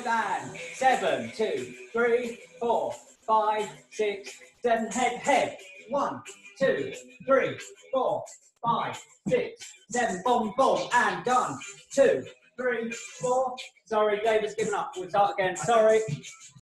and 7, 2, 3, 4, 5, 6, 7, head, 1, 2, 3, 4, 5, 6, 7, boom, boom, and done, 2, 3, 4, sorry, David's given up, we'll start again, sorry.